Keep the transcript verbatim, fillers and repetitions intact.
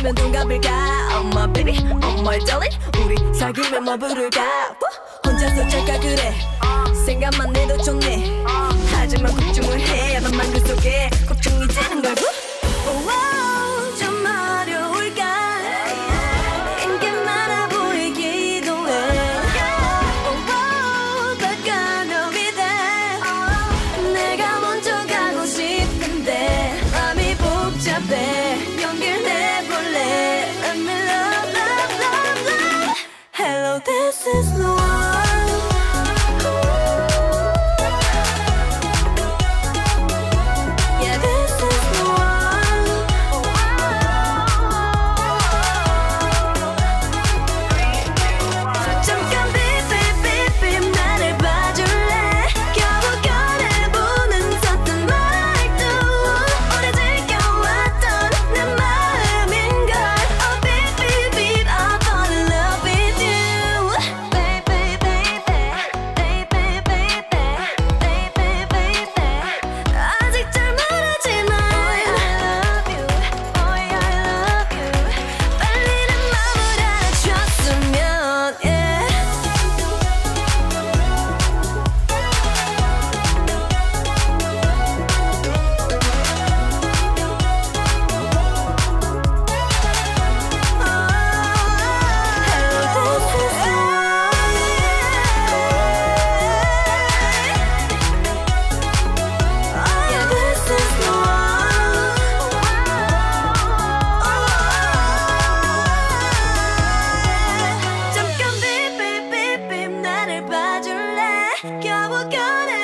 있으면 동갑일까? Oh my baby, oh my darling. 우리 사귀면 뭐 부를까? 혼자서 짤까 그래. 생각만 해도 좋네. 하지만 걱정을 해. 맘만 그 속에 걱정이 되는 걸. Oh, oh, 좀 어려울까? 인기 많아 보이기도 해. Oh, oh, 덕가놈이 돼. 내가 먼저 가고 싶은데 마음이 복잡해. 용기를 내볼래. Let me love, love, love, love. Hello, this is the one. 겨우 꺼내